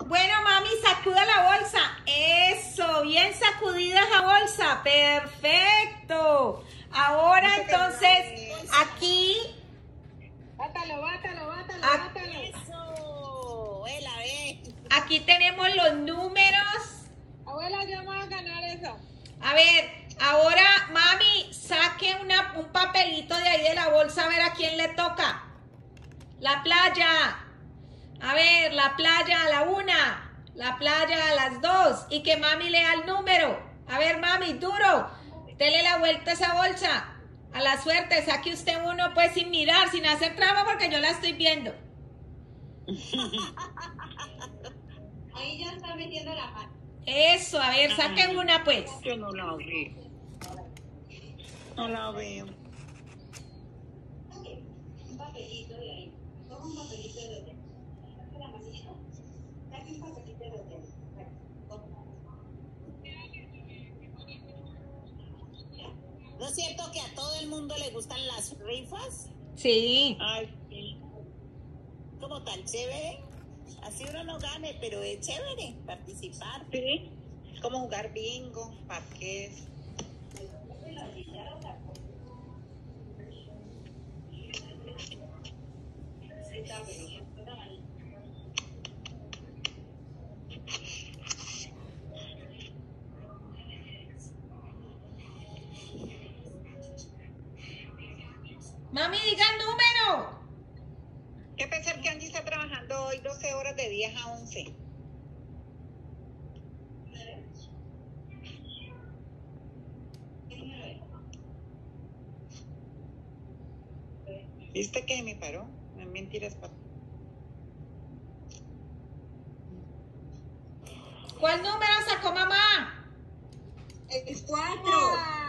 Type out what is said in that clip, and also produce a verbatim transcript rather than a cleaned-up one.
Bueno, mami, sacuda la bolsa. Eso, bien sacudida esa bolsa. Perfecto. Ahora entonces, aquí. Bátalo, bátalo, bátalo, bátalo. Eso, abuela, ve. Aquí tenemos los números. Abuela, ya vamos a ganar eso. A ver, ahora, mami, saque una, un papelito de ahí de la bolsa a ver a quién le toca. La playa. A ver, la playa a la una, la playa a las dos. Y que mami lea el número. A ver, mami, duro. Dele la vuelta a esa bolsa. A la suerte, saque usted uno pues sin mirar, sin hacer trama porque yo la estoy viendo. Ahí ya está metiendo la mano. Eso, a ver, saquen una pues. Yo no la veo. No la veo. Un papelito de ahí. Toma un papelito de hotel. Saca la manito. Saca un papelito de hotel. ¿No es cierto que a todo el mundo le gustan las rifas? Sí. Ay, sí. Como tan chévere. Así uno no gane, pero es chévere participar. Sí, como jugar bingo, parques. Mami, diga el número. ¿Qué pensar que Angie está trabajando hoy doce horas de diez a once? ¿Viste que me paró? No es mentiras, papá. ¿Cuál número sacó mamá? El cuatro.